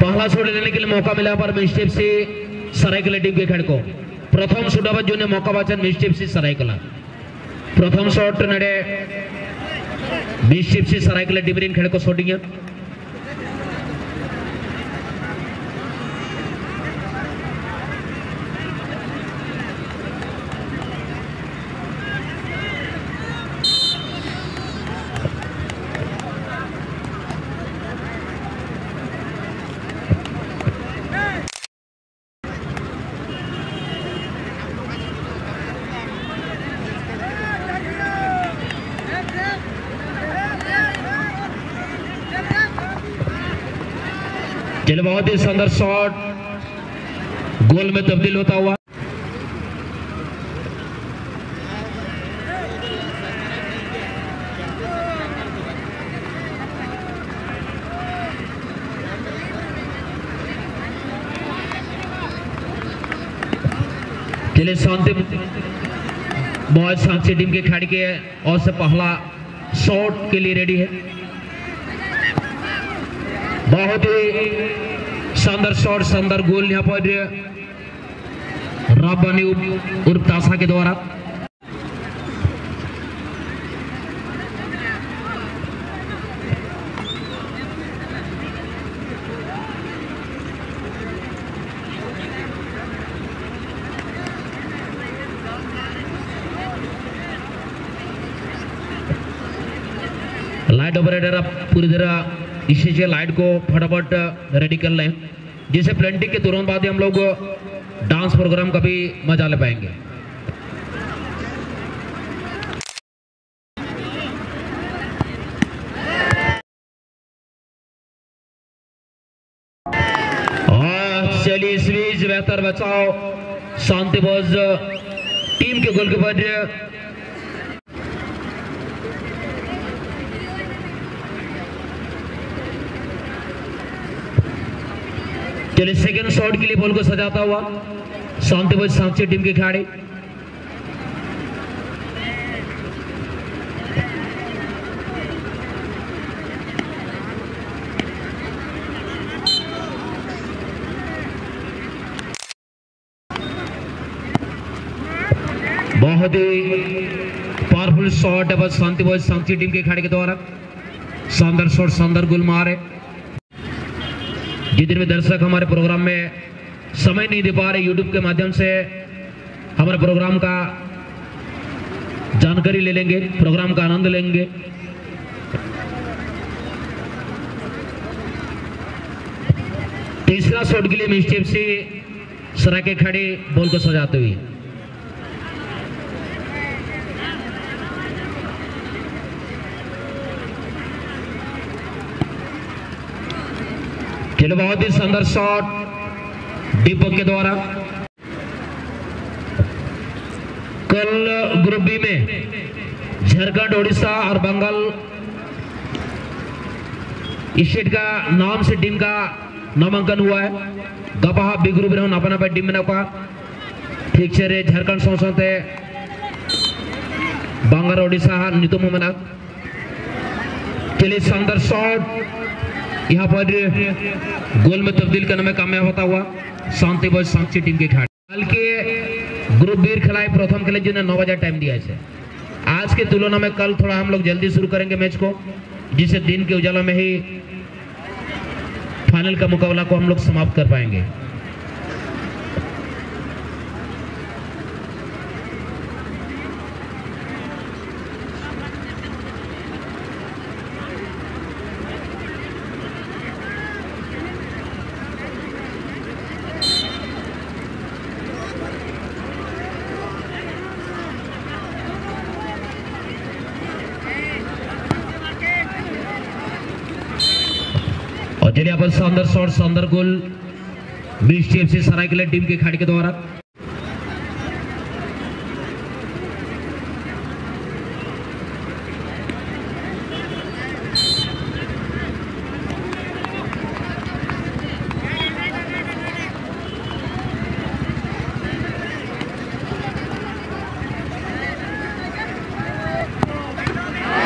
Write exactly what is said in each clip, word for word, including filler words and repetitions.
पहला शॉट लेने के लिए मौका मिला पर मिस्टेक से सरायकला टीम के खेल को प्रथम शॉट जो मौका बाचन मिस्टेक से सरायकला प्रथम शॉट नडे मिस्टेक से सरायकला टीम रीन खेल को शॉटिंग चलो बहुत ही सुंदर शॉट गोल में तब्दील होता हुआ चलिए शांति बॉयज सांची टीम के खिलाड़ी के और से पहला शॉट के लिए रेडी है। बहुत ही शानदार शॉट शानदार गोल यहाँ पर रब्बानी उर्फ तासा के द्वारा लाइट ऑपरेटर आप पूरी तरह इसी लाइट को फटाफट रेडी कर लें जिसे प्लेंटिंग के तुरंत बाद ही हम लोग डांस प्रोग्राम का भी मजा ले पाएंगे। चलिए इस बीच बेहतर बचाओ शांति बोझ टीम के गोलकीपर चलिए सेकंड शॉट के लिए बॉल को सजाता हुआ शांति बोझ सांची टीम के खिलाड़ी बहुत ही पावरफुल शॉट है बस शांति बोझ सांची टीम के खिलाड़ी के द्वारा शानदार शॉट शानदार गोल मारे। जितने भी दर्शक हमारे प्रोग्राम में समय नहीं दे पा रहे यूट्यूब के माध्यम से हमारे प्रोग्राम का जानकारी ले लेंगे प्रोग्राम का आनंद लेंगे। तीसरा शॉट के लिए मिस्टेक से सरा के खड़े बॉल को सजाते हुए चलो बहुत ही सुंदर शॉट दीपक के द्वारा। कल ग्रुप बी में झारखंड उड़ीसा और बंगाल स्टेट का नाम से टीम का नामांकन हुआ है। गपा बी ग्रुप रहे अपना पे टीम का ठीक से झारखंड संसद बंगाल उड़ीसा नितु मना चलिए शानदार शॉट यहाँ पर गोल में तब्दील करने में कामयाब होता हुआ शांति बोझ सांची टीम के खिलाड़ी। कल के ग्रुप बी खिलाड़ी प्रथम खेले जिन्हें नौ बजे टाइम दिया है। आज के तुलना में कल थोड़ा हम लोग जल्दी शुरू करेंगे मैच को जिससे दिन के उजाला में ही फाइनल का मुकाबला को हम लोग समाप्त कर पाएंगे। चलिए यहाँ पर शानदार शॉट शानदार goal Misty FC Saraikela team के खिलाड़ी के द्वारा।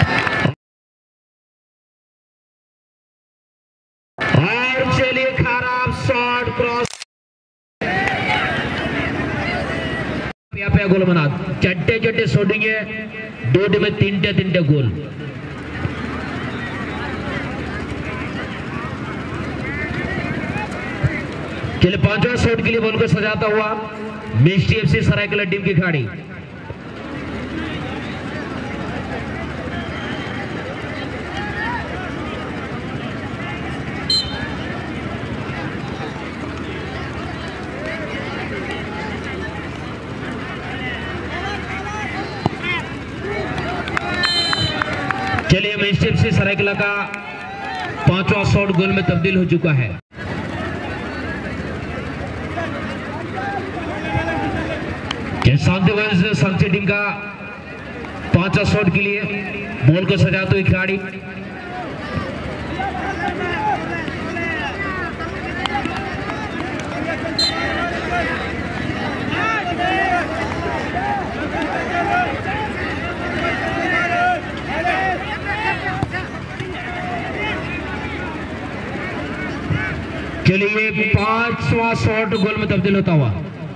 और चलिए खारा पे गोल बना चट्टे चट्टे सोडिंगे दो टीम में तीनटे तीनटे गोल चलिए पांचवा शॉट के लिए बॉल को सजाता हुआ मिस्टी एफसी सरायकेला टीम की खिलाड़ी चलिए मिस्टी एफसी सरायकेला का पांचवा शॉट गोल में तब्दील हो चुका है। शांतिवंश सांची टीम का पांचवा शॉट के लिए बॉल को सजाते हुए खिलाड़ी चलिए पांचवा शॉट गोल में तब्दील होता हुआ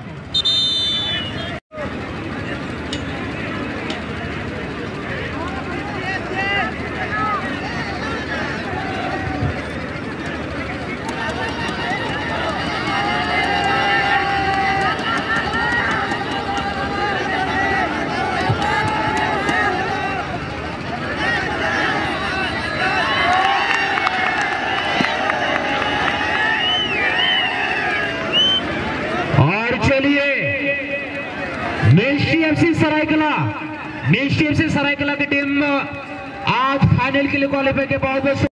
Misty FC Saraikela Misty FC Saraikela की टीम आज फाइनल के लिए क्वालिफाई के बाद